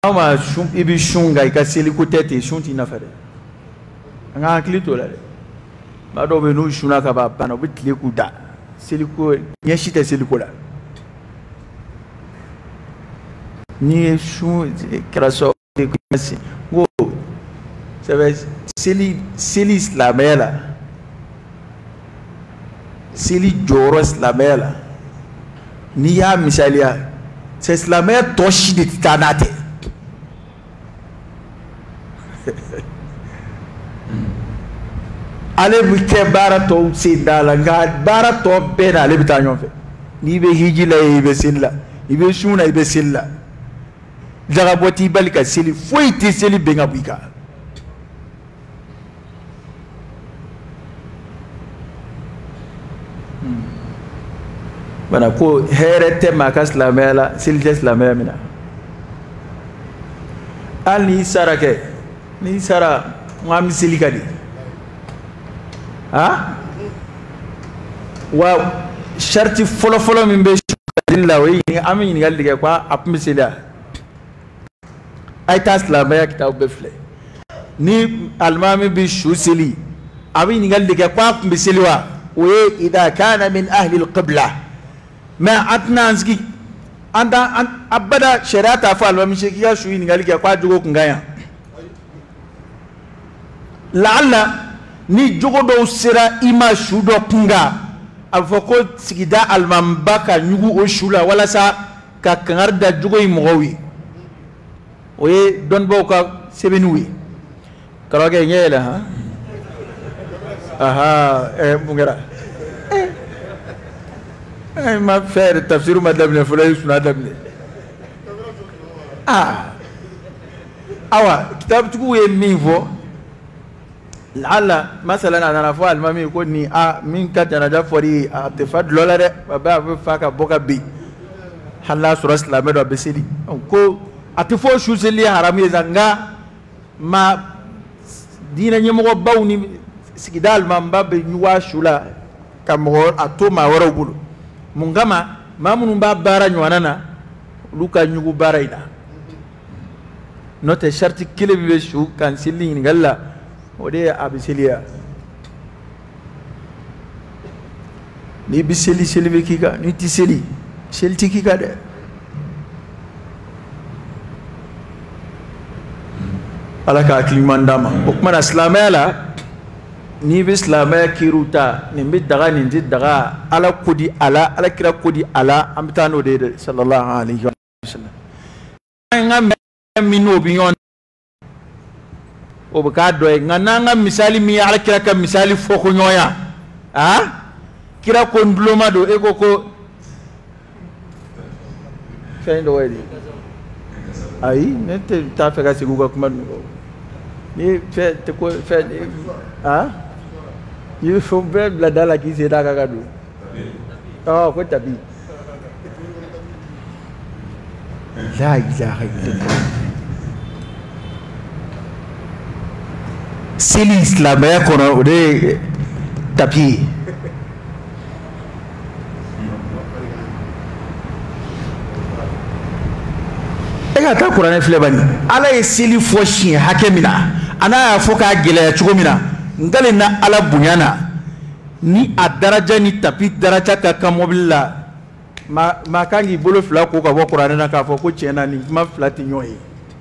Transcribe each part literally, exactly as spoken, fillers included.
ama shum ibi shunga ikaseli kutete shunti nafare nga klito la ba do be no shuna ka ba bana bitile kuda seliko nyeshite seliko la ni shun kraso de kwasi go sabe seli seli islamela seli joro islamela ni ya misalia c'est islamela toshi de titanate ale bu ke barato sindala nga barato be na le bitanyo fe ni be hijila ibe silla ibe shuna ibe silla daga boti balika sili foiti sili benga buika bana ko herete makas lamela siljes lamela mina al ni sarake ni sara ngam silikadi ha wa sharti folo folo min be dilla wi amin galdige kwa apmisila ay tas la baya kitab befle ni almami bi shusili amin galdige kwa apmisiliwa wa idha kana min ahli alqibla ma atnanski anda abada shariata fa almami shekiya shu ni galdige kwa jugo kungaya la'alla ni jogo do sira ima shudo kunga avoko sigida almambaka nyugu o shula wala sa ka kangar da jogo imowi oye don boka sebenui karoge ngela ha aha eh mungera eh ma faire tafsir madame le fulay suna dabne ah awa kitab tuku e minvo lala masalan ana fo almami ko ni a min ka tana da fori a tefad lola de baba be faka boka bi halla sura islam do be sidi ko atifo shuseli harami zanga ma dina nyemo ko bawni sigidal mamba be nyuwa shula kamor atoma woro bulu mungama mamunun ba bara nywanana luka nyugu baraina note sharti kile be shu kan silli ngalla ode abisilia ni biseli seli kika ni tiseli sel tikika de alaka klimandama okmana islamela ni bislamaya kiruta ni bidaga ni daga ala kudi ala ala kira kudi ala amtano de sallallahu alaihi wasallam nga mino biyon obukado ngananga misali mi ala kira ka misali foko nyoya ha kira ko ndloma do ego ko fendo wedi ai nete ta fega siguga kuma ni fe te ko fe ha you faut bien la dala qui c'est da kagadu oh ko tabi la ilaha illallah sili islam ya kono ode tapi ega ta qur'an flebani ala sili foshi hakemina ana ya foka gele chugomina ngale na ala bunyana ni a daraja ni tapi daraja ka kamobilla ma makangi bolo fla ko ka bo qur'an na ka fo ko chena ni ma flati nyoyi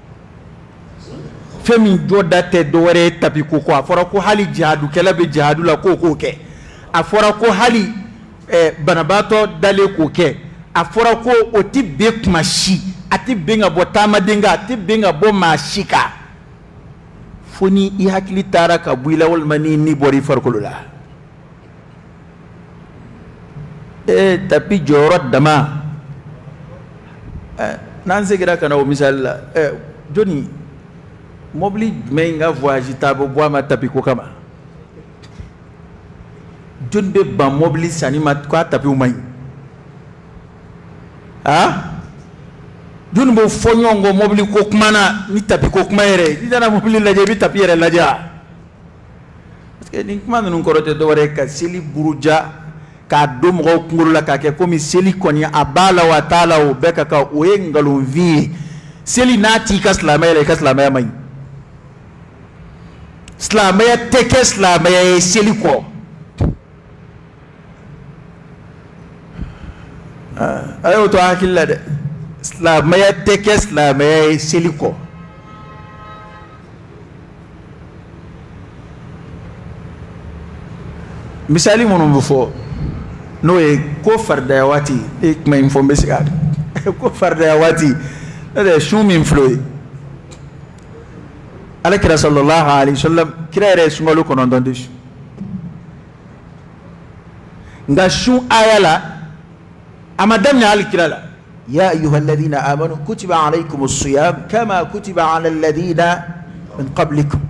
femi joda te dore tapi ko ko afora ko hali jihadu kala be jihadu la ko ko ke afora ko hali eh, banabato dale ko ke afora ko oti be kumashi ati benga botama denga ati benga bo mashika foni i hakili tara ka buila wal mani ni bori farkulula e tapi jorot dama eh, nan segira kana o misal eh, joni mobli menga voyage tabo boama tapi ko kama jonbe ba mobli sanima ko tapi umay ha jun bo fonyongo mobli ko kumana ni tapi ko kumayere ni dana mobli laje bi tapi yere laja parce que ni kumana nun korote do wore ka sili buruja ka dum go ngurula ka ke komi sili konya abala wa taala o beka ka o yengalu vi seli nati ka silamɛya ka silamɛya man silamɛya tɛ kɛ silamɛya ye seli kɔ a y'o to hakili la dɛ silamɛya tɛ kɛ silamɛya ye seli kɔ misali minnu bɛ fɔ n'o ye ko faridaya waati e kuma in fɔ n bɛ se ka ko faridaya waati ne de ye sun min filɛ o ye alakira sallallahu alaihi wasallam kira yɛrɛ ye sunkalo kɔnɔntɔn de su nka sun aya la a ma daminɛ hali kira la ya ayyuhalladhina amanu kutiba alaykumus siyam kama kutiba alal ladhina min qablikum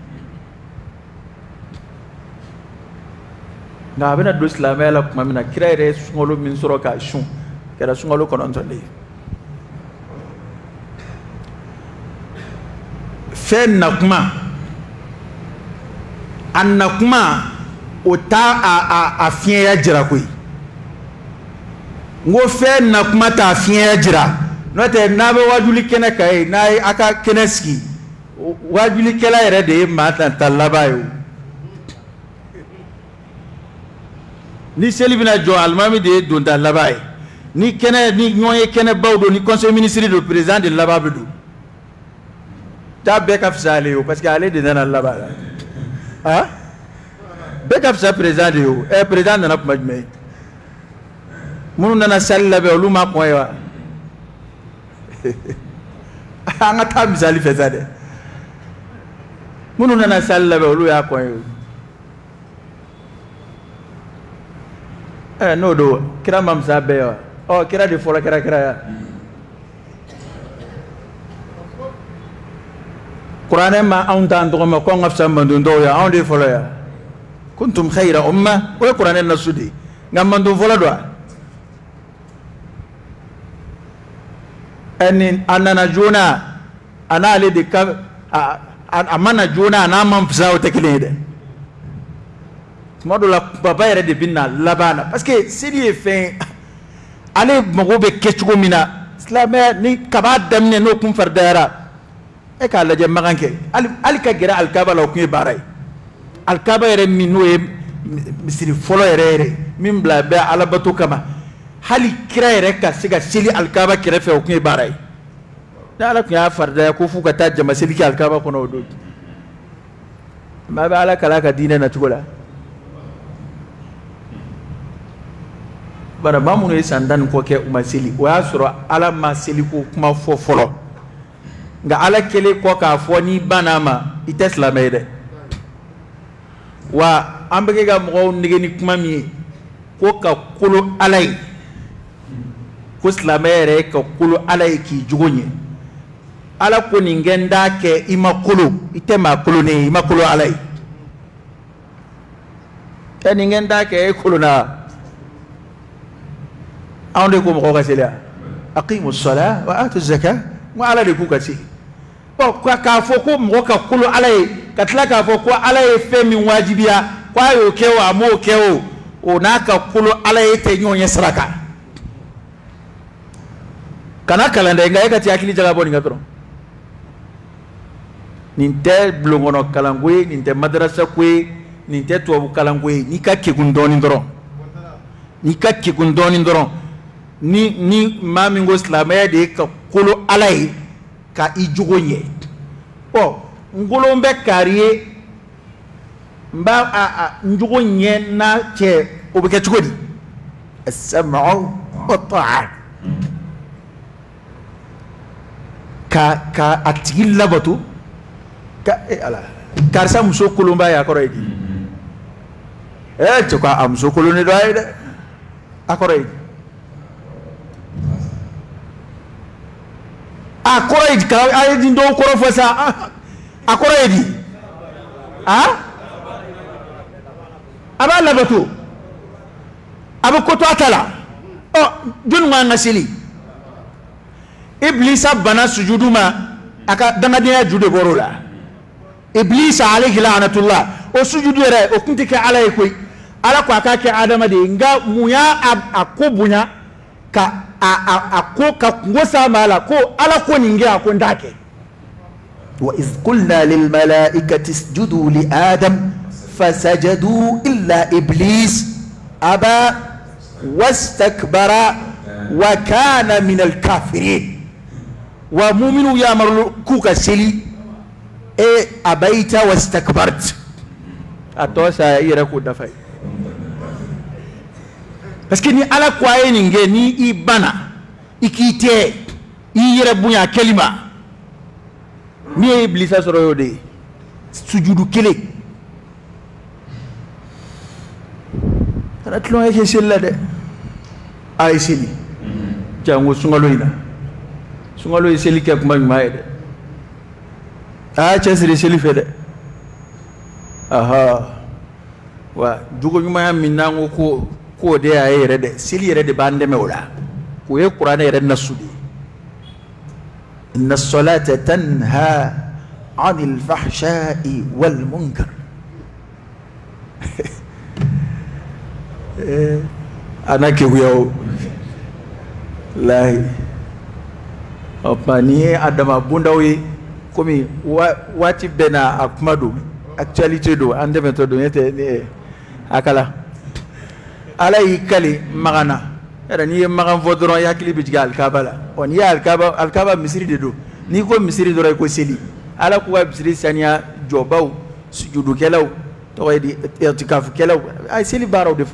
nka a bɛna don silamɛya la tuma min na kira yɛrɛ ye sunkalo min sɔrɔ k'a sun kɛra sunkalo kɔnɔntɔn de ye fɛn nakuma a nakuma o t'a a a fiɲɛya jira koyi n ko fɛn nakuma t'a fiɲɛya jira n'o tɛ n'a bɛ wajuli kɛnɛ kan ye n'a ye a ka kɛnɛ sigi wajulikɛla yɛrɛ de ye maa ta laban ye o ni seli bɛna jɔ alimami de ye donta laban ye ni kɛnɛ ni ɲɔgɔn ye kɛnɛbaw don ni conseil ministre don président de laban bɛ don taa bɛɛ ka fisa ale ye o parce que ale de nana laban la ah bɛɛ ka fisa président de ye o ɛ président nana kuma jumɛn minnu nana sali labɛn olu ma kɔn ye wa an ka taa misali fɛ sa dɛ minnu nana sali labɛn olu y'a kɔn ye o ɛ n'o don kira ma misa bɛɛ ye wa ɔ kira de fɔlɔ kɛra kira ya kuranɛ ma anw t'an tɔgɔ ma ko an ka fisa mandon dɔw ye anw de fɔlɔ ya kuntum khayra umma o ye kuranɛ nasu de ye nka mandon fɔlɔ don a ɛni a nana joona a n'ale de ka a a ma na joona a n'a ma fisa o tɛ kelen ye dɛ tuma dɔ la baba yɛrɛ de bɛ na laban na parce que seli ye fɛn ale mago bɛ kɛ cogo min na silamɛya ni kaba daminɛ n'o kun faridayara e k'a lajɛ magan kɛ hali ka gɛrɛ alikaba la o kun ye baara ye alikaba yɛrɛ min n'o ye misiri fɔlɔ yɛrɛ yɛrɛ min bila bɛ alabato kama hali kira yɛrɛ ka se ka seli alikaba kɛrɛfɛ o kun ye baara ye ni ala tun y'a faridaya ko f'u ka taa jama seli kɛ alikaba kɔnɔ o don maa bɛ ala kala ka diinɛ na cogo la bara maa minnu ye san tan ni kɔ kɛ u ma seli o y'a sɔrɔ ala ma seli ko kuma fɔ fɔlɔ nka ala kɛlen kɔ k'a fɔ n'i banna ma i tɛ silamɛ ye dɛ wa an bɛ kɛ ka mɔgɔw nege ni kuma min ye ko ka kolo ala ye ko silamɛ yɛrɛ ye ka kolo ala ye k'i jogo ɲɛ ala ko nin kɛ n t'a kɛ i ma kolo i tɛ maa kolo ne ye i ma kolo ala ye ɛ nin kɛ n t'a kɛ e kolo na anw de ko mɔgɔw ka seli a aqimu sala wa atu zaka n ko ala de k'u ka se ɔ k'a fɔ ko mɔgɔ ka kolo ala ye ka tila k'a fɔ ko ala ye fɛn min wajibiya ko a y'o kɛ o a m'o kɛ o o n'a ka kolo ala ye tɛ ɲɔgɔn ɲɛ sira kan kana kalan dɛ nka e ka ti hakili jaga bɔ nin kan dɔrɔn nin tɛ bulonkɔnɔ kalanko ye nin tɛ madarasa ko ye nin tɛ tubabu kalanko ye n'i ka kegun dɔɔnin dɔrɔn n'i ka kegun dɔɔnin dɔrɔn ni ni maa min ko silamɛya de ye ka kolo ala ye ka i jogo ɲɛ ɔ n kolon bɛ kari ye n b'a a n jogo ɲɛ n'a cɛ o bɛ kɛ cogo di as-sam'u wat-ta'a ka ka a tigi labato ka e ala karisa muso kolonba ye a kɔrɔ ye di ɛ cɛ ko a muso kolonnen dɔ a ye dɛ a kɔrɔ ye di a kɔrɔ ye di ka a ye di dɔw kɔrɔ fɔ sa a kɔrɔ ye di a a b'a labato a bɛ ko to a ta la ɔ jɔnni man ka seli Iblisa bana sujudu ma a ka dangadenya ju de bɔr'o la Iblisa alayhi la'natullah o sujudu yɛrɛ o kun tɛ kɛ ala ye koyi ala ko a k'a kɛ adama de ye nka mun y'a a ko bonya ka أكو كوسا مالا كو على كونينجي أكون داكي وإذ قلنا للملائكة اسجدوا لآدم فسجدوا إلا إبليس أبى واستكبر وكان من الكافرين ومؤمن يامر كوكا سلي إيه أبيت واستكبرت أتوسع يركو دفاي parce que ni ala kwaye ninge ni ibana ikite iyere bunya kelima ni iblisa soro yode sujudu kele ratlo yake sella de ay seli jango sungalo ina sungalo seli ke kuma mai de a chesri seli fede aha wa jugo nyuma minango ko ko de ay rede sili rede bande mewla ko e qur'an rede nasudi inna as-salata tanha 'anil fahsha'i wal munkar eh ana ke wiyo lahi opani adama bundawi komi wati bena akmadu actualité do ande metodo yete akala alay kali magana era ni magan vodron yakli bijgal kabala on ya alkaba alkaba misri de do ni ko misri do ray ko seli ala ko misri sania jobaw sujudu kelaw to waydi irtikaf kelaw ay seli baraw defo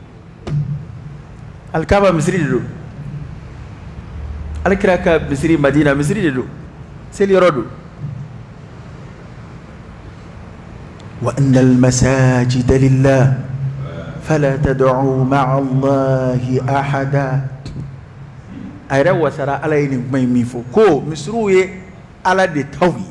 alkaba misri de do alkraka misri madina misri de do seli rodo wa innal masajida lillah فلا تدعوا مع الله أحدا أيرا وسرا على إنك ما يميفو كو مسروي على التوي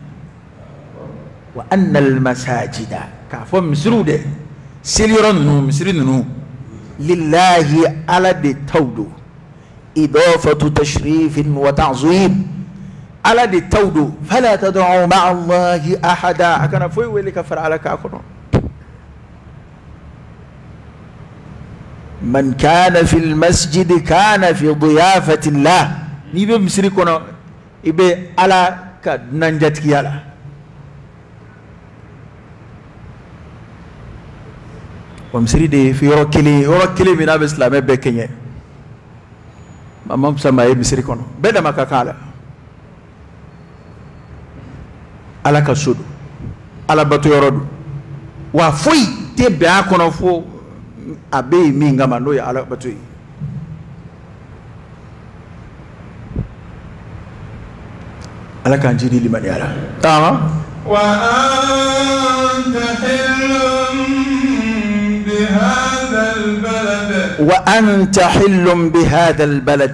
وأن المساجد كافو مسرو ده سليرون نو مسرين نو لله على التودو إضافة تشريف وتعظيم على التودو فلا تدعوا مع الله أحدا أكنا فوي ويلي كفر على كاكونو من كان في المسجد كان في ضيافة الله نيبي مسري كونو إبي على كنانجات كيالا ومسري دي في يوروكلي يوروكلي من أبي إسلامي بكيني مام سما مسري كونو بدا ما كاكالا على كسود على باتو يورودو وفوي تبع كونو فو abe minga mando ya ala batui ala kanjiri limani ala tama wa anta hillum bihadha albalad wa anta hillum bihadha albalad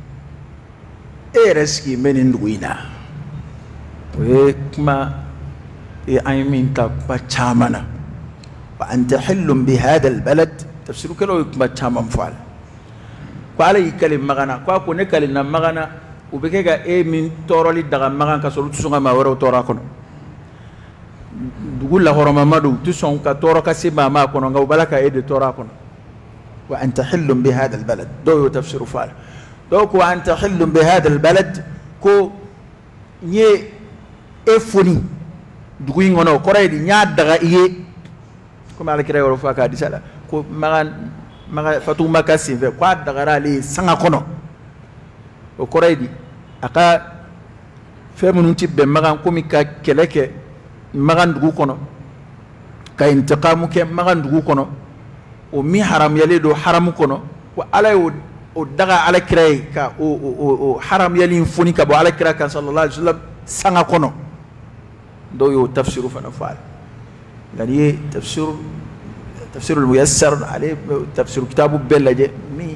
ereski menin duina we kuma e aymin ta pachamana وأنت حل بهذا البلد تفسير كله يكما تمام فعل قال يكلم مغانا قال كونه كلمنا مغانا وبكيغا اي من تورولي دغا مغان كسولو تسونغا ما ورو تورا كونو دغول لا هورما مادو تسون كا تورو كسيما ما كونو غاو بلاكا اي دي تورا كونو وأنت حل بهذا البلد دو تفسير فعل دوك وأنت حل بهذا البلد كو ني افوني دغوي غونو كوريدي نيا دغا اي كما على كده ورفاك هذه سلا كو مغان مغا فتو مكاسين في قاد دغرا لي سانغا كونو وكوريدي اكا فمن تيب مغان كومي كا كلeke مغان دغو كونو كا انتقام كي مغان دغو كونو o mi haram yali do haram kono ko alay o daga ala kiray ka o o haram yali funi ka bo ala kiray kan sallallahu alaihi wasallam sanga kono do yo tafsiru fa nafal يعني تفسير تفسير الميسر عليه تفسير كتابه بلجة مي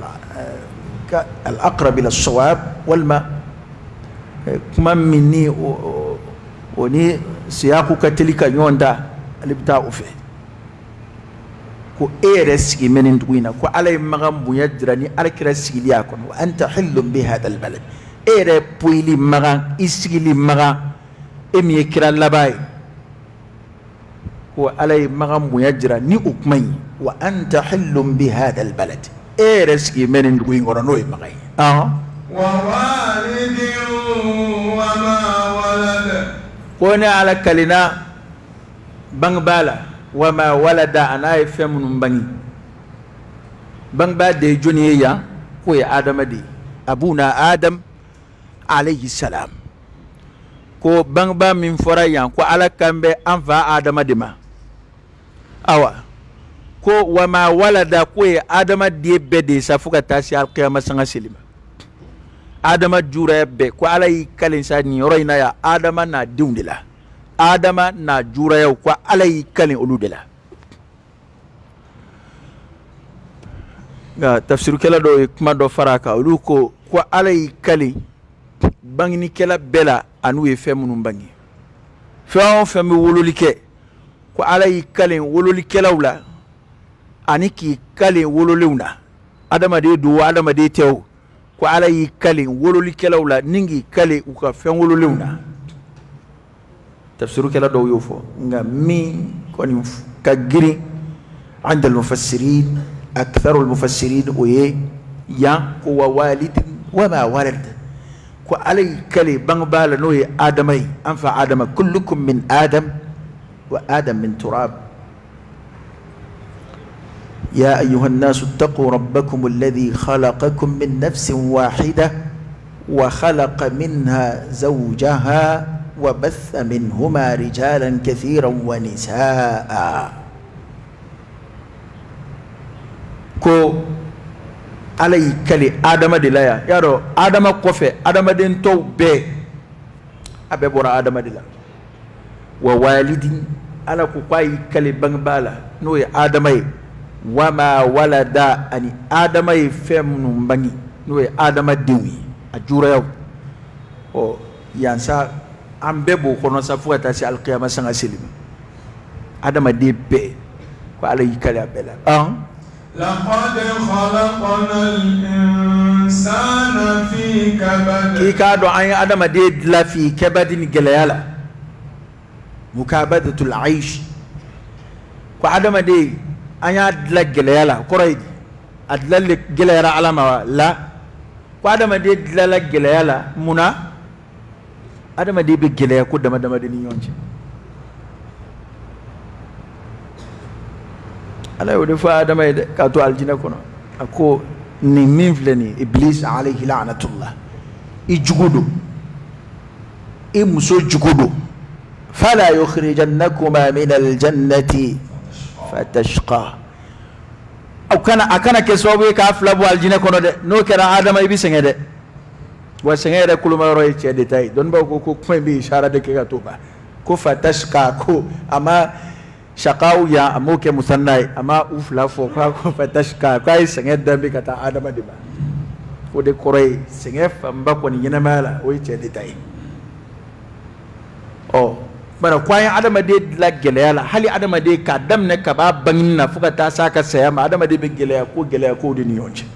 الأقرب إلى الصواب والما كما مني وني سياقو كتلك يوندا اللي بتاعه فيه كو إيرس من دوينا كو على مغام بيدرني على كرسي لياكم وأنت حل بهذا البلد إير بويلي مغام إسقلي مغام إمي كران لباي هو علي مغام يجرى ني أكمي وأنت حل بهذا البلد e reski menen dugu ngoro no e magay ah wa walidin wa ma walada ko ne ala kalina bang bala wa ma walada ana e femunum bangi bang ba de joni ya ko ya adama de abuna adam alayhi salam ko bang ba min fora yan ko ala kambe an fa adama de ma awa ko wama walada ko ye adama de be de sa fuka tasi al qiyamah sanga silima adama jura be ko ala yi kalin sa ni roina ya adama na diundila adama na jura ya ko ala yi kalin uludila ga tafsir kala do kuma do faraka ulu ko ko ala yi kalin bangini kala bela anu e femunum bangi feo femi wololike ko ala yi kalin wololike lawla ani ki kalin wololewna adama de do adama de tew ko ala yi kalin wololike lawla ningi kale uka fen wololewna tafsiru kala do yofo nga mi koni ka giri عند المفسرين أكثر المفسرين ويه يا هو والد وما ولد وعلي كلي بنبال نوي آدمي أنفع آدم كلكم من آدم وآدم من تراب يا أيها الناس اتقوا ربكم الذي خلقكم من نفس واحدة وخلق منها زوجها وبث منهما رجالا كثيرا ونساء كو علي كلي آدم دلايا يارو آدم كوفي آدم دين تو بي أبي بورا آدم دلا ووالد على كوكاي كلي بنبالا نوي آدمي وما ولد أني آدمي فمن بني نوي آدم ديوي أجورا يو أو يانسا أمبيبو كونو سافوة تاسي القيامة سنة سلم آدم دي بي وعلي كلي أبلا أه لقد خلقنا الإنسان في كبد كي كادو أي آدم دي دلا في كبد جليالا مكابدة العيش وآدم دي أي دلا جليالا كوريد أدلا جليالا على ما لا وآدم دي دلا جليالا منا آدم دي بجليا كود ما دم دي نيونج ala yodi fa adama de ka to aljina kono ako ni minfleni iblis alayhi la'natullah ijugudu e muso jugudu fala yukhrijannakuma min aljannati fatashqa aw kana akana kesobe ka aflabu aljina kono de no kera adama ibi sengede wa sengede kuluma roy ci detay don ba ko ko point bi ishara de ka to ba ko fatashqa ko ama shaqaw ya amoke musannai ama ufla fo kwa ko fatashka kai senge dambe kata adama diba ko de korey senge famba ko ni nyina mala o ce detay o bara kwayan adama de la gelala hali adama de ka dam ne ka ba bangin na fuka ta saka saya ma adama de be gelaya ko gelaya ko de ni yonce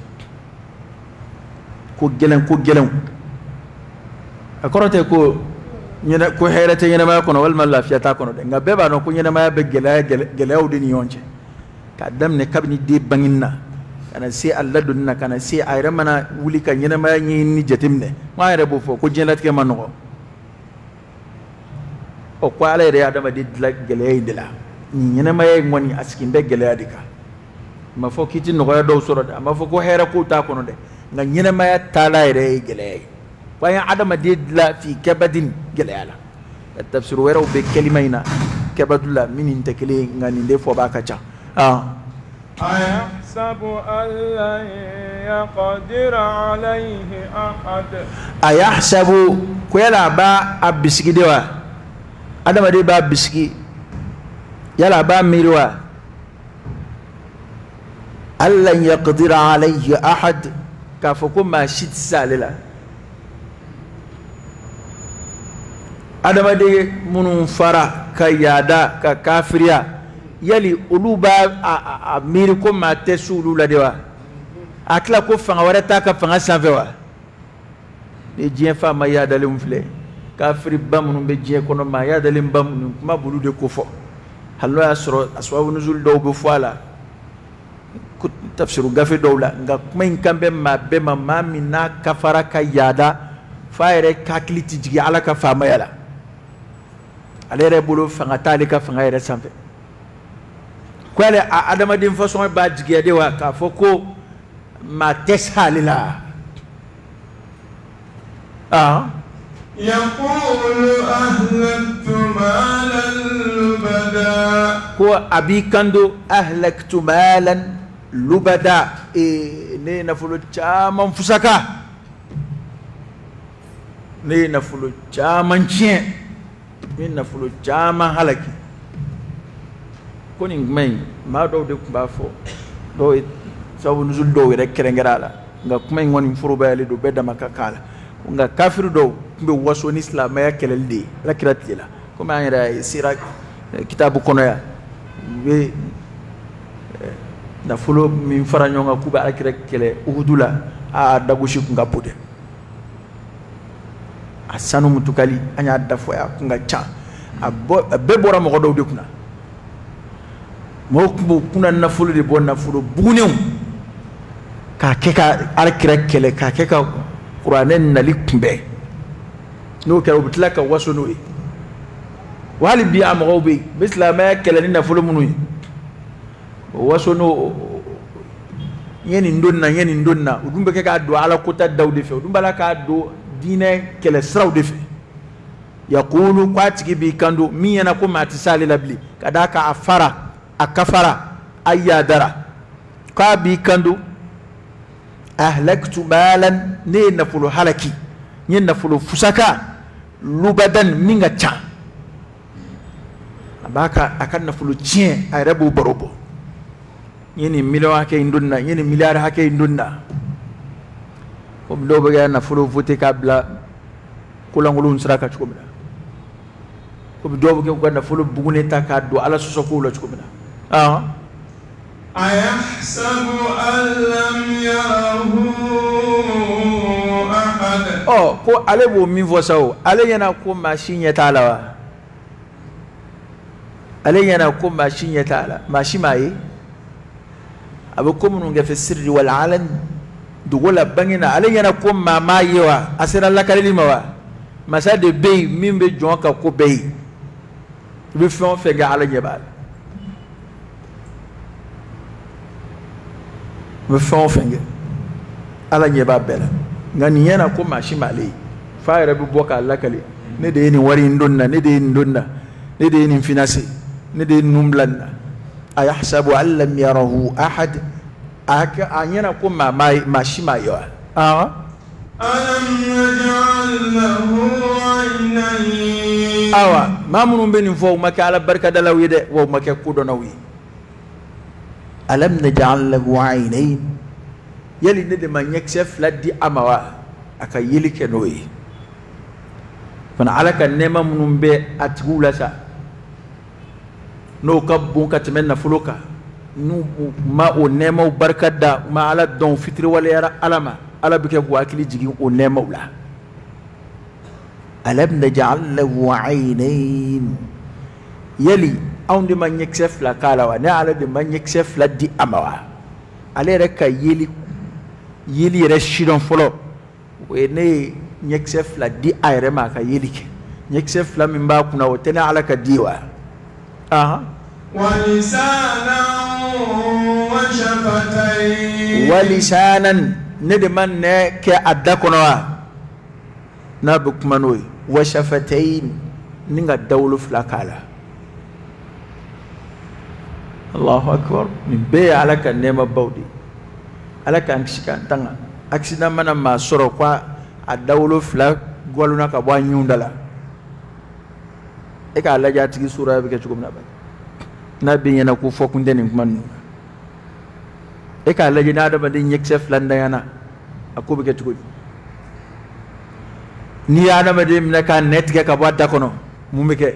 ko gelen ko gelen akorote ko ñene ko heerete ñene ma kono wal man lafiya ta kono de nga beba no ko ñene ma be gela gela awdi ni yonce ka dam ne kabni de banginna kana si alla dunna kana si ayra mana wuli ka ñene ma ñi ni jetimne ma ayra bo fo ko jelat ke manoko o ko ala re adama de la gela inde la ñene ma yey ngoni askinde gela dika ma fo kiti no ko do soro de ma fo ko heera ko ta kono de nga ñene ma ta la re gela ويا عدم ديد لا في كبد جلالا التفسير ويرو بكلمينا كبد لا من انتكلي غاني ديفو باكاچا اه أيحسب أن لن يقدر عليه أحد أيحسب كويلا با أبسكي ديوا عدم دي با أبسكي يلا با ميروا أن لن يقدر عليه أحد كافكم ما شيت ساللا adama de munun fara ka yada ka kafiriya yali olu ba a miri ko ma te sulu la de wa akla ko fanga wara ta ka fanga sanfɛ wa de diɲɛ fa ma yadalen filɛ kafiri ba munun bɛ diɲɛ kɔnɔ ma yadalen ba munun kuma bulu de ko fɔ halo y'a sɔrɔ asbabu nuzul dɔw bɛ fɔ a la tafsiru gafe dawla nga kuma in kambe ma be ma mamina kafara ka yada faire kakliti jigi ala ka fama yala alere bulu fanga tali ka fanga yere sampe kwale adama din façon ba jigi de wa ka foko ma teshalila ah يقول أهلكت مالا لبدا هو أبي كندو أهلكت مالا لبدا إيه ني نفلو جامان فسكا ني نفلو جامان تشين ني نفلو جامان هلكي كوني مين ما دو دي كبافو دو سو نزول دو رek kerengala nga kuma ngoni furu bayali do bedda makakala nga kafiru do mbe waso ni islam ya kelelde la kiratila kuma ayra sira kitabu kono ya be na fulo min faranyo nga kuba akira kele uhudula a dagushi kunga pude asanu mutukali anya dafo ya kunga cha be bora mo do de kuna mo kubu kuna na fulo de bon na fulo bugunew ka keka akira kele ka keka qur'anen na likumbe no kero bitlaka waso no wali bi amro bi bislama kele ni na fulo munu waso no yeni ndonna yeni ndonna udumbe ke ka do ala kota dawde fe udumba la ka do dine kele srawde fe yaqulu qatiki bi kando mi yana ko mati sali labli kadaka afara akafara ayadara ka bi kando ahlaktu malan ne nafulu halaki yin nafulu fusaka lubadan minga cha abaka akan nafulu chien ay rabu borobo yini million hake indunna yini milliard hake indunna ko do be ga nafulu vote kabla kulangulun saraka chukomina ko do be ga nafulu bugune takado ala sosoko la chukomina ah أيحسب أن لم يره أحد oh ko ale bo min fo sawo ale yana ko machine ya talawa ale yana ko machine ya tala machine mai abu ko mun ga fi sirri wal alan dugola bangina ale yana ko mama yewa asira la kalima wa masa de bey min be jonka ko bey be fon fe ga ala nyebal me fon fenge ala nyeba bela ngani yana ko mashi male faira bi boka lakale ne de ni wari ndonna ne de ndonna ne de ni finance ne de numblanna ayahsabu an lam yarahu ahad aka anyana ko ma mashi mayo ah alam naj'al lahu 'aynayn awa mamunum benin fo maka ala barka dalawi de wo maka kudonawi alam naj'al lahu 'aynayn yali ne de man yaksef laddi amawa aka yili kenoyi fana alaka nema munum be atgula sa no kabbu katmenna fuluka nu ma o nema barkada ma ala don fitri wala yara alama ala bike ko akili jigi o nema ula alam naj'al lahu 'aynayn yali awndi man yaksef la kala wa ne ala de man yaksef laddi amawa ale reka yili yili reshidon folo we ne nyeksef la di ayre ma ka yilike nyeksef la min ba kuna wotena ala ka diwa aha wa lisanan wa shafatayn wa lisanan ne de man ne ke adda kono wa na bu kuma noy wa shafatayn ninga dawlu flakala Allahu akbar min be ala ka nema bawdi ala kan shikan tanga accident mana ma soro kwa adawlo fla goluna ka bwa nyundala e ka la jati sura be ke chugum na ba na bi yana ku fokunde ni man e ka la jina da ba din yek chef landa yana akubi ke chugum ni yana ma dem na kan net ke ka bwa da kono mumike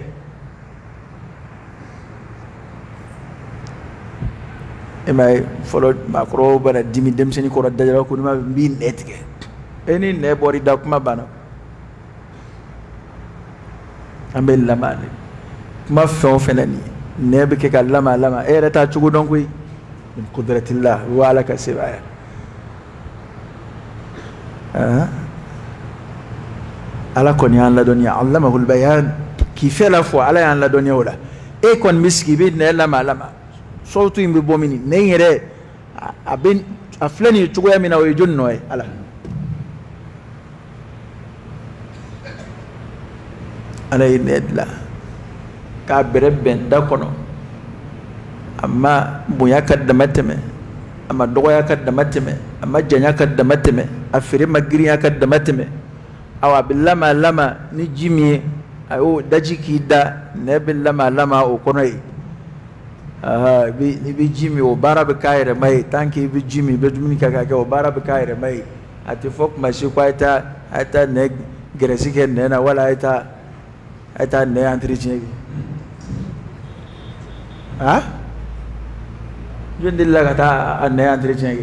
emay follow makro bana dimi dem seni ko dajala ko ma bi net ke eni ne bori da kuma bana ambe lama ne ma fon fenani ne be ke ka lama lama e reta chugo don koy min qudratillah wa ala kasibaya ah ala kon yan la dunya allamahu albayan ki fait la fois ala yan la dunya wala e kon miski bi ne lama lama sotu imbe bomini ne yere abin aflani tugoya mina way jonno ay ala ala inedla ka bereben da kono amma buya kadda mateme amma dogoya kadda mateme amma janya kadda mateme afire magiri kadda mateme awa billama lama ni jimi ayo daji kida ne billama lama o kono yi aha bi ni bi jimi o barabe kayre mai tanki bi jimi be dumini kaka ka o barabe kayre mai ati fok mashi kwaita ata ne gresike ne na wala ita ata ne entretien ah jundilla kata ne entretien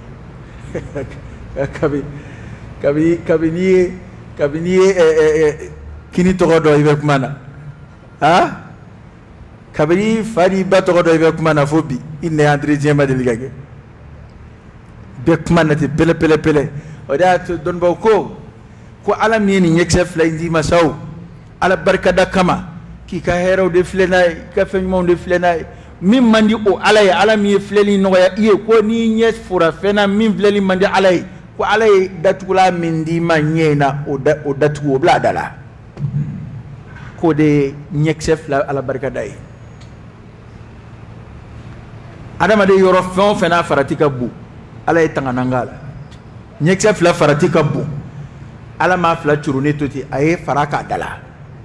kabi kabi kabi ni kabi ni kini to do ibe kumana ah kabi fari ba to do ibe kumana fobi inne entretien ma deligage be kumana te pele pele pele o da to don ba ko ko alam ni ni yexef la indi masaw ala barka da kama ki ka hero de flenay ka fen mon de flenay min mandi o alay ala mi fleli no ya iye ko ni nyes fura fena min fleli mandi alay ko alay datula min di ma nyena o da o datu o bla dala ko de nyexef la ala barka dai adama de yoro fon fena faratika bu alay tanganangala nyexef la faratika bu ala ma fla churune toti ay faraka dala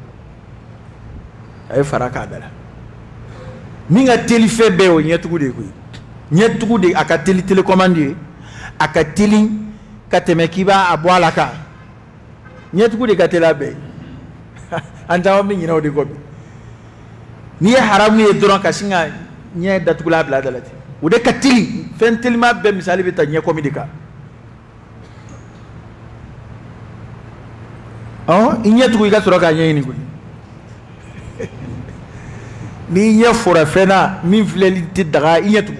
ay faraka dala minga telife be o nyetugu de ko nyetugu de aka teli telecommande aka teli kateme kiba abwala ka nyetugu de katela be anta mi nyina o de ko ni haramu e doron ka singa nye datugula bla dalati o de katili fen telma be misali be ta nye komidika oh nyetugu ga soroka nye ni ko ni nya fora fena min fleli ti daga inyatu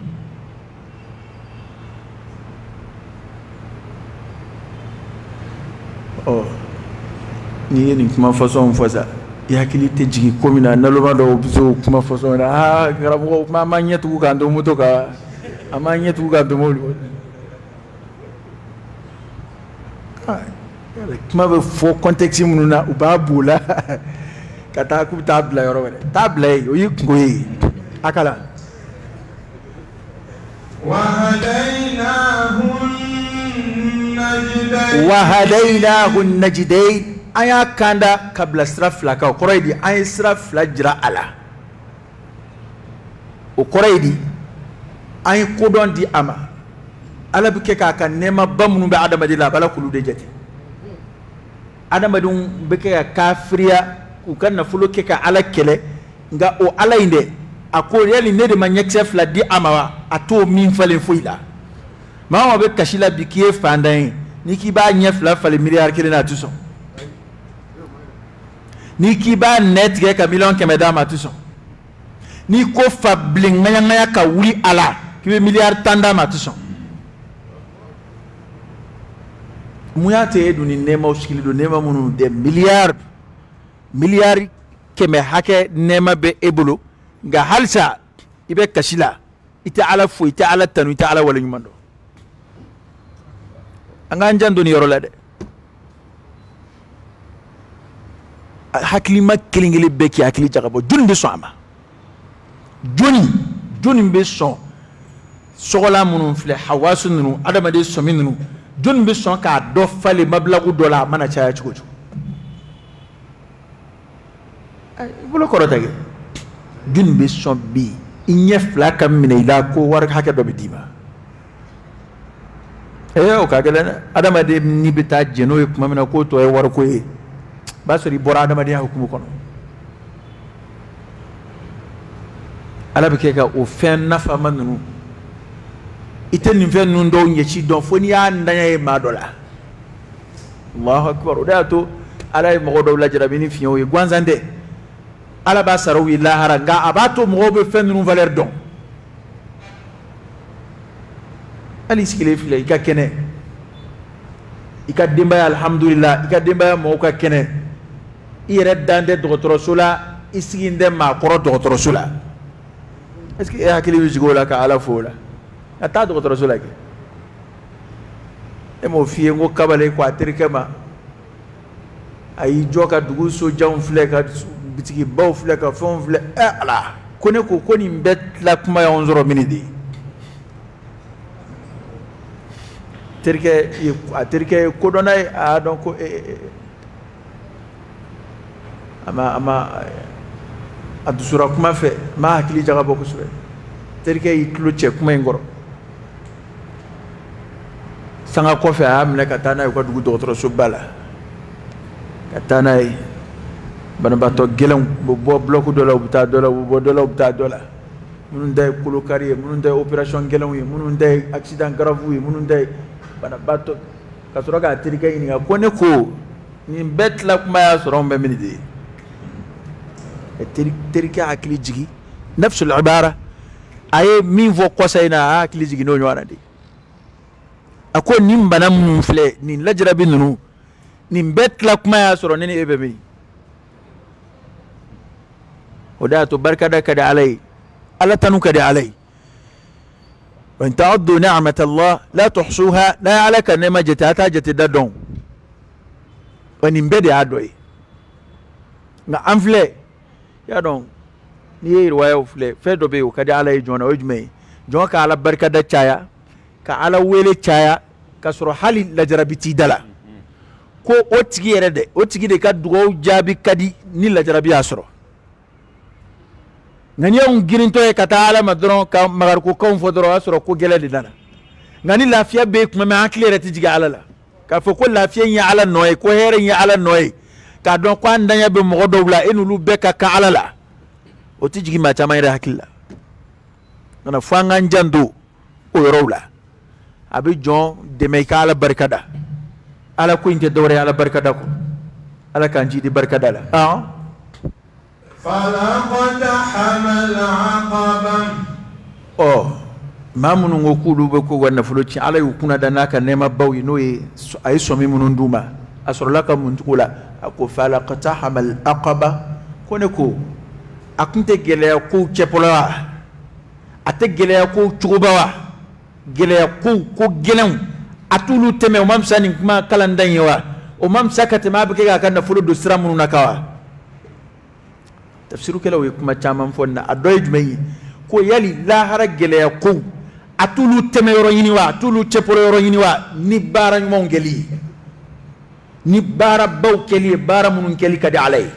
oh ni ni kuma façon fosa ya kilite jigi komina na loma do biso kuma façon ah garabo mama nyatu ka ndo moto ka ama nyatu ka ndo mo ah kuma be fo contexte mununa ubabula kata ku tabla yoro wala tabla yo yikoyi akala wa hadainahu najdain wa hadainahu najdain aya kanda kabla srafla ka quraidi ay srafla jira ala o quraidi ay qudon di ama ala bike ka kan nema bamnu be adama di la bala kulu de jati adama dum bike ka kafriya ukanna fulo ke ka ala kele nga o ala inde ako yeli ne de manyexef la di amawa ato min falen fuila ma be kashila bikie fandan ni ki ba nyef la fale milliard kele na tuso ni ki ba net ke ka million ke medama tuso ni ko fa bling ngaya ngaya ka wuri ala ki be milliard tanda ma tuso muyate edu ni nema uskili do nema munu de milliard milliard keme hake nema be ebulu ga halsa ibe kashila ita ala fu ita ala tanu ita ala wala nyumando anga njando ni yoro la de hakli ma kilingili be ki hakli jagabo jundi so ama joni joni be so sogola munun fle hawasu nunu adama de so minunu joni be so ka do fale mablagu dola mana chaya chugo bulo korotage dun be son bi inye flaka mine ila ko war haka do bidima eh o kagala adama de ni bita jeno e kuma mina ko to e war ko e basori bora adama de hukumu kono ala be keka o fen nafa manunu iten fen nun do nyechi don foni ya ndanya e madola Allahu akbar o da to ala e mo do la jarabini fiyo e gwanzande ala ba sarawi lahara ga abato mo be fen nu valeur don ali sigile file ika kene ika demba alhamdulillah ika demba mo ka kene ire dande dogotoro la isiginde ma koro dogotoro la est-ce que hakili wijigo la ka ala fola ata dogotoro la ke e mo fiye ngo kabale ko atirike ma ay joka dugu so jawn fle ka bitigi baw fle ka fon fle e ala kone ko koni mbet la kuma ya onzoro minidi terke atirike ko donay a donc ama ama adusura kuma fe ma hakili jaga boko sure terke itlo che kuma ngoro sanga ko fe amne katana ko dugu docteur so bala katana bana bato gelem bo bloku do la buta do la bo do la buta do la munun day kulo kariye munun day opération gelem yi munun day accident grave yi munun day bana bato kasoro ka terke ni ko ne ko ni bet la kuma ya soro mbe minidi terke akili jigi nafsul ibara aye min vo kosaina akili jigi no nywana de ako nim bana mun fle ni lajrabi nunu ni bet la kuma ya soro nene ebe mi وداتو بركة كده علي ألا تنو كده علي وإن تعدوا نعمة الله لا تحصوها لا عليك نعمة جتاتا جتدادون وإن بدي عدوي نعم فلي يا دون نيه رواية فلي فيدو بيو كده علي جوانا وجمي جوانا كعلى بركة دا چايا كعلى ويلي چايا كسرو حالي لجربتي دلا كو اوتجي يرده اوتجي دي كدغو جابي كدي ني لجربي asro ngani on girinto e kata ala madron ka magar ko kon fodoro asro ko gele di dana ngani lafiya be kuma ma aklere ti jiga ala la ka fo ko lafiya nya ala noy ko here nya ala noy ka don ko andanya be mo dobla enu lu be ka ka ala la o ti jigi ma chama ira hakilla nana fanga njando o yorowla abi jon de me ka ala barkada ala ko inte dore ala barkada ko ala kanji di barkada la ah فلقد حمل عقبا oh mamunu ngokulu be ko wanna fuloci ala yukuna danaka nema bawi no e ay somi munun duma asrolaka muntukula ako falaqata hamal aqaba kone ko akunte gele ko cepola ate gele ko chugubawa gele ko ko gelen atulu teme o mamsa ni kuma kalandan yawa o mamsa katema be ga kan fulo do sira munun nakawa tafsiru kala wi kuma chaman fonna adoy jumay ko yali la hara gele ko atulu teme yoro yini wa atulu cheporo yoro yini wa ni bara mo ngeli ni bara baw keli bara munun keli kadi alay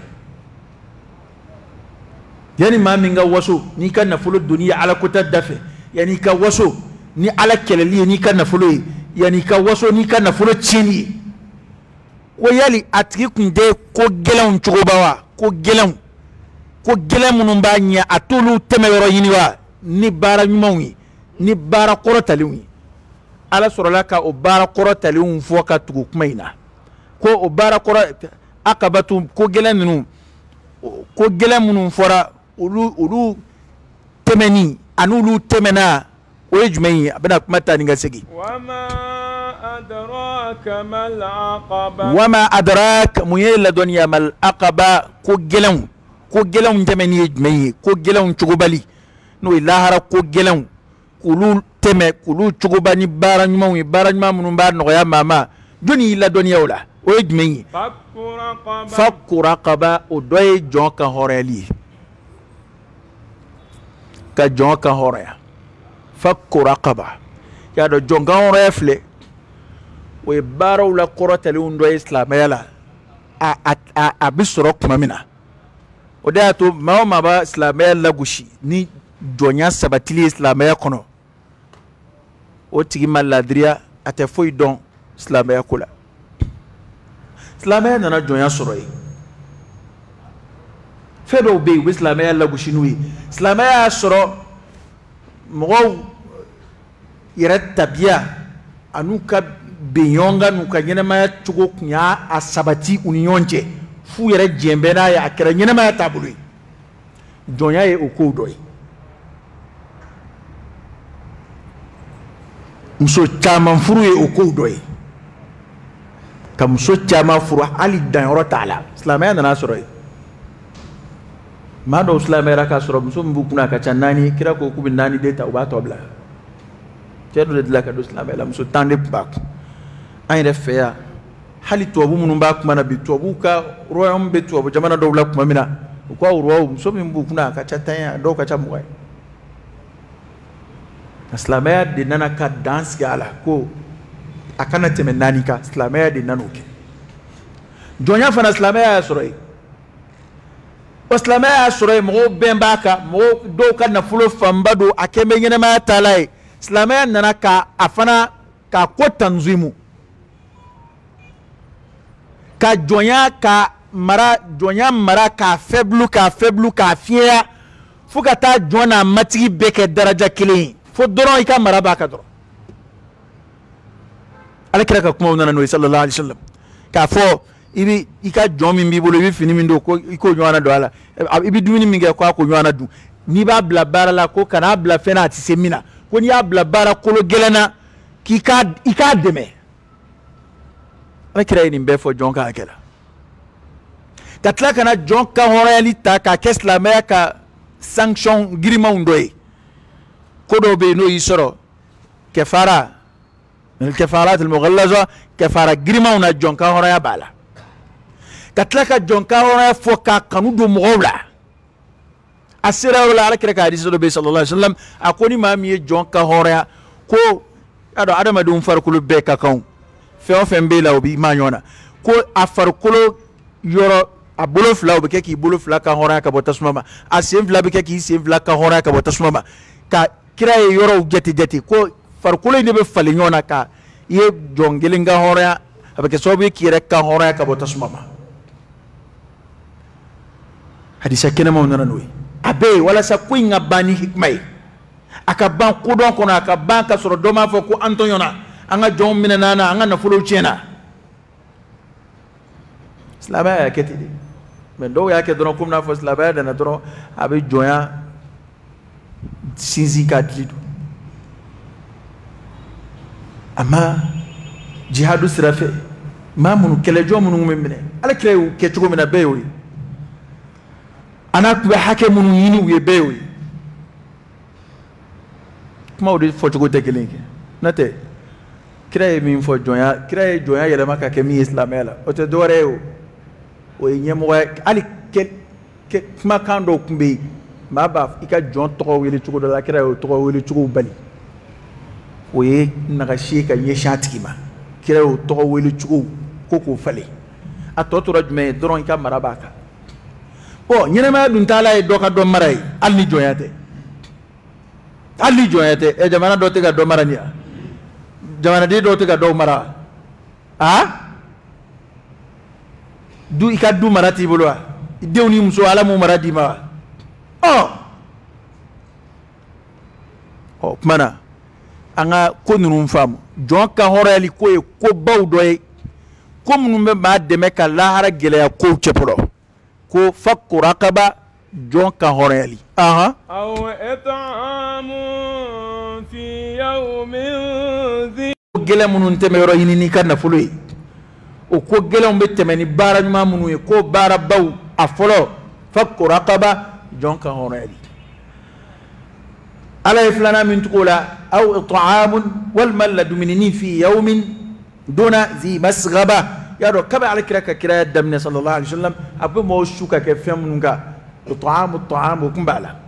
yani ma minga waso ni kan nafulu dunya ala kuta dafe yani ka waso ni ala keleli ni kan nafulu yani ka waso ni kan nafulu chini ko yali atiki kunde ko gelon chugobawa ko gelon ko gele munun ba nya atulu teme yoro yini wa ni bara nyumawi ni bara korotaliwi ala sorola ka o bara korotaliwi fo ka tugu kumaina ko o bara koro akabatu ko gele nunu ko gele munun fora ulu ulu temeni anulu temena o ejmei abana kumata ninga segi wama adraka mal aqaba wama adrak muyela dunya mal aqaba ko gele ko gelon temeni ejmei ko gelon chugubali no ilahara ko gelon kulu teme kulu chugubani bara nyuma wi bara nyuma munun ba no ya mama doni la dunya wala o ejmei fakku raqaba o doy jonka horeli ka jonka horeya fakku raqaba ya do jonka horefle we bara wala korotali undo islam yala a a a bisro kuma mina odato mama ba islamaya lagushi ni donya sabatili islamaya kono o tigi maladria ate foi don islamaya kula islamaya nana donya soroy fedo be islamaya lagushi nui islamaya soro mo yaratabia anuka benyonga nuka nyenema chugo kunya asabati unionje fu yere jembe na ya akere nyina ma tabulu donya ye okudoy muso caman furu ye o kow dɔ ye ka muso caman furu hali danyɔrɔ t'a la silamɛya nana sɔrɔ yen maa dɔw silamɛyara k'a sɔrɔ muso min b'u kunna a ka ca naani kira ko k'u bɛ naani den ta u b'a tɔ bila cɛ dɔ de dila ka don silamɛya la muso tan de tun b'a kun an yɛrɛ fɛ yan hali tubabu minnu b'a kuma na bi tubabu ka royaume bɛ tubabu jamana dɔw la tuma min na u ka roi muso min b'u kunna a ka ca tan ye a dɔw ka ca mugan ye silamɛya de nana ka dan sigi a la ko a kana tɛmɛ naani kan silamɛya de nana o kɛ jɔnya fana silamɛya y'a sɔrɔ yen o silamɛya y'a sɔrɔ yen mɔgɔw bɛn b'a kan mɔgɔw dɔw ka nafolo fanba don a kɛ bɛ ɲɛnɛmaya taala ye silamɛya nana ka a fana k'a ko tanzimu ka jɔnya ka mara jɔnya mara k'a fɛbulu k'a fɛbulu k'a fiɲɛya fo ka taa jɔn n'a matigi bɛɛ kɛ daraja kelen ye fo dɔrɔn i ka mara b'a kan dɔrɔn ale kira ka kumaw nana n'o ye sallallahu alaihi wasallam k'a fɔ i bɛ i ka jɔn min b'i bolo i bɛ fini min don ko i k'o ɲɔgɔnna don a la i bɛ dumuni min kɛ ko a k'o ɲɔgɔnna dun n'i b'a bila baara la ko kan'a bila fɛn na a tɛ se min na ko n'i y'a bila baara kolo gɛlɛn na k'i k'a i k'a dɛmɛ ale kira ye nin bɛɛ fɔ jɔn ka hakɛ la ka tila ka na jɔn ka hɔrɔnyali ta k'a kɛ silamɛya ka sanction girimanw dɔ ye ko dɔw bɛ yen n'o y'i sɔrɔ kɛfara kɛfara tilmɔgɔlaza kɛfara girimanw na jɔn ka hɔrɔnya b'a la ka tila ka jɔn ka hɔrɔnya fɔ k'a kanu don mɔgɔw la a sera o la ala kira ka hadisi dɔ bɛ yen sallallahu alaihi wasallam a ko ni maa min ye jɔn ka hɔrɔnya ko a dɔn adamadenw farikolo bɛɛ ka kan fɛn o fɛn b'e la o b'i ma ɲɔgɔn na ko a farikolo yɔrɔ a bolo fila o bɛ kɛ k'i bolo fila ka hɔrɔnya ka bɔ tasuma ma a sen fila bɛ kɛ k'i sen fila ka hɔrɔnya ka bɔ tasuma ma ka kira ye yɔrɔw jate jate ko farikolo in de bɛ falen ɲɔgɔn na ka i ye jɔn kelen ka hɔrɔnya a bɛ kɛ sababu ye k'i yɛrɛ ka hɔrɔnya ka bɔ tasuma ma hadisa kɛnɛmaw nana n'o ye a bɛɛ ye walasa ko in ka ban ni hikima ye a ka ban kodɔn kɔnɔ a ka ban ka sɔrɔ dɔ m'a fɔ ko an tɔɲɔna an ka jɔnw minɛna na an ka nafolow tiɲɛna silamɛya y'a kɛ ten de mɛ dɔw y'a kɛ dɔrɔn komi n'a fɔ silamɛya nana dɔrɔn a bɛ jɔnya sinsin k'a dili don a ma jihadu sira fɛ maa minnu kɛlɛjɔ minnu bɛ minɛ ala kira y'u kɛ cogo min na bɛɛ y'o ye a n'a tun bɛ hakɛ minnu ɲini u ye bɛɛ y'o ye kumaw de fɔcogo tɛ kelen ye n'o tɛ kira ye min fɔ jɔnya kira ye jɔnya yɛlɛma ka kɛ min ye silamɛya la o tɛ dɔwɛrɛ ye o o ye ɲɛmɔgɔya hali kɛ kumakan dɔw tun bɛ yen maa b'a i ka jɔn tɔgɔ wele cogo dɔ la kira y'o tɔgɔ wele cogo bali o ye nagasi ye ka ɲɛsin a tigi ma kira y'o tɔgɔ wele cogo ko k'o falen a tɔ tora jumɛn ye dɔrɔn i ka mara b'a kan bon ɲɛnɛmaya dun taala ye dɔ ka dɔ mara ye hali ni jɔnya tɛ hali ni jɔnya tɛ ɛ jamana dɔ tɛ ka dɔ mara ni ya jamanaden dɔw tɛ ka dɔw mara a du i ka du mara t'i bolo wa denw ni muso ala m'u mara d'i ma wa ɔ ɔ kuma na an ka ko ninnu faamu jɔn ka hɔrɔnyali ko ye ko baw dɔ ye ko minnu bɛ maa dɛmɛ ka lahara gɛlɛya kow cɛ fɔlɔ ko fakku raqaba jɔn ka hɔrɔnyali ahan aw it'amu fi yawmin dhi ko gɛlɛn minnu tɛmɛ yɔrɔ ɲini n'i ka nafolo ye o ko gɛlɛnw bɛ tɛmɛ ni baara ɲuman minnu ye ko baara baw a fɔlɔ fakku raqaba jɔn ka hɔrɔnyali ala ye filanan min tugu o la aw it'amun walima ladumuni fi yawmin duna zi masghaba y'a dɔn kabi ala kira ka kira daminɛ sallallahu alaihi wasallam a bɛ mɔgɔw su ka kɛ fɛn minnu kan it'amu it'amu o kun b'a la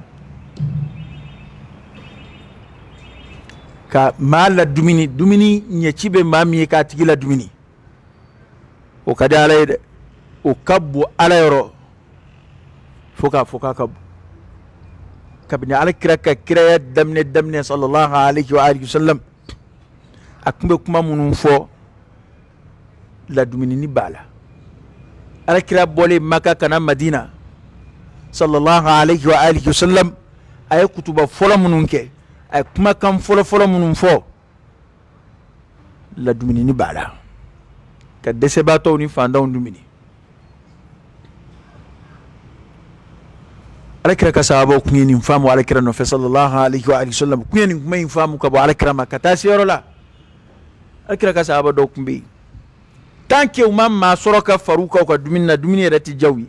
ka maa la dumuni dumuni ɲɛci bɛ maa min ye k'a tigi la dumuni o ka di ala ye dɛ o ka bon ala yɔrɔ fo k'a fɔ k'a ka bon kabini ala kira ka kiraya daminɛ daminɛ sallallahu alaihi wa alihi wasallam a kun bɛ kuma minnu fɔ ladumuni b'a la ala kira bɔlen maka kana madina sallallahu alaihi wa alihi wasallam a ye kutuba fɔlɔ minnu kɛ a ye kumakan fɔlɔ fɔlɔ minnu fɔ ladumuni b'a la ka dɛsɛbaatɔw ni fantanw dumuni ala kira ka sahabaw kun ye nin faamu ala kira nɔfɛ sallallahu alaihi wa alihi wasallam kun ye nin kuma in faamu ka bɔ ala kira ma ka taa se yɔrɔ la alkira ka sahaba dɔw kun bɛ yen tant que u ma maa sɔrɔ ka far'u kan u ka dumuni na dumuni yɛrɛ tɛ diya u ye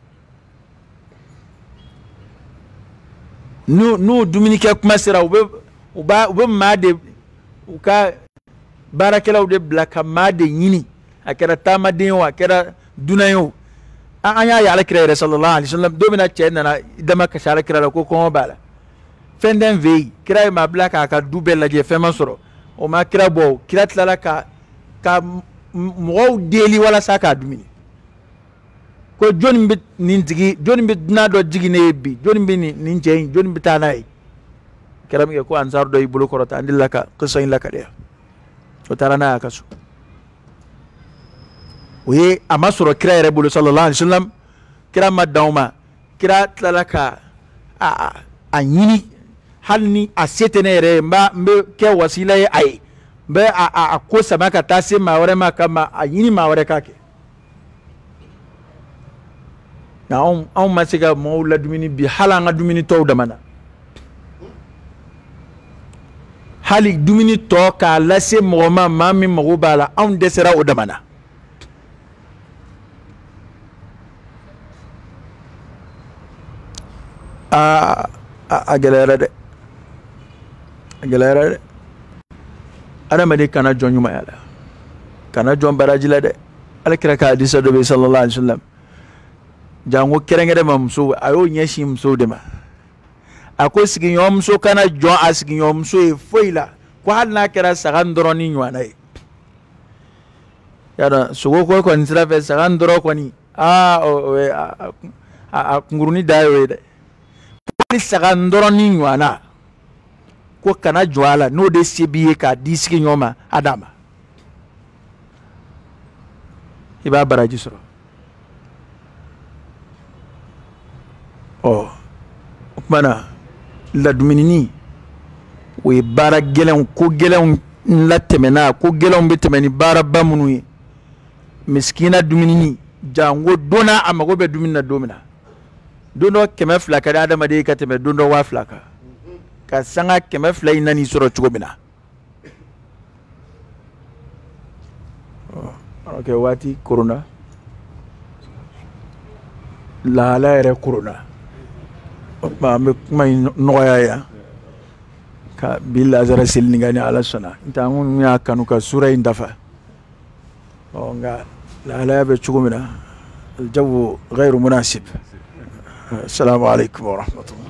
n'u n'u dumunikɛ kuma sera u bɛ u b'a u bɛ maa de u ka baarakɛlaw de bila ka maa de ɲini a kɛra taamaden ye o a kɛra dunan ye o an y'a ye alakira yɛrɛ sallallahu alaihi wasallam don min na cɛ nana dama kasi alakira la ko kɔngɔ b'a la fɛn tɛ n fɛ yen kira ye maa bila k'a ka du bɛɛ lajɛ fɛn ma sɔrɔ o ma kira bɔ kira tilala ka ka mɔgɔw deli walasa k'a dumuni ko jɔnni bɛ nin tigi jɔnni bɛ dunan dɔ jigi ne ye bi jɔnni bɛ nin nin cɛ in jɔnni bɛ taa n'a ye kira min kɛ ko ansar dɔ y'i bolo kɔrɔta an delila ka kisa in lakaleya o taara n'a y'a ka so o ye a ma sɔrɔ kira yɛrɛ bolo sallallahu alaihi wasallam kira ma dan o ma kira tilala ka a a ɲini hali ni a se tɛ ne yɛrɛ ye n b'a n bɛ kɛ wasila ye a ye n bɛ a a ko sama ka taa se maa wɛrɛ ma ka ma a ɲini maa wɛrɛ k'a kɛ nka anw anw ma se ka mɔgɔw ladumuni bi hali an ka dumuni tɔw dama na hali dumuni tɔ k'a lase mɔgɔ ma maa min mago b'a la anw dɛsɛra o dama na aa a gɛlɛyara dɛ a gɛlɛyara dɛ adamaden kana jɔn ɲumanya la kana jɔn baraji la dɛ alakira ka hadisa dɔ bɛ yen sallallahu alaihi wasallam jango kɛrɛnkɛrɛn ma muso a y'o ɲɛsin musow de ma a ko sigiɲɔgɔnmuso kana jɔn a sigiɲɔgɔnmuso ye foyi la ko hali n'a kɛra saga dɔrɔn ni ɲɔgɔnna ye yadɔ sogo ko kɔni sira fɛ saga dɔrɔn kɔni aa o ye a kunkurunin da y'o ye dɛ hali saga dɔrɔn ni ɲɔgɔnna ko kana jɔ a la n'o de se b'i ye k'a di sigiɲɔgɔn ma a d'a ma i b'a baraji sɔrɔ ɔ o tuma na ladumunini o ye baara gɛlɛnw ko gɛlɛnw latɛmɛna ko gɛlɛnw bɛ tɛmɛ ni baaraba minnu ye misikina dumunini jango don na a mago bɛ dumuni na don min na don dɔ kɛmɛ fila ka di adamaden ye ka tɛmɛ don dɔ waa fila kan ka sanga kɛmɛ fila in nani sɔrɔ cogo min na ɔ kɛ waati korona lahala yɛrɛ korona o tuma an bɛ kuma in nɔgɔya yan ka bi lazara seli nin kan ni ala sɔnna n tɛ an ko y'a kanu ka sura in dafa ɔ nka lahalaya bɛ cogo min na aljawu ghayru munasib assalamu alaikum wa rahmatullah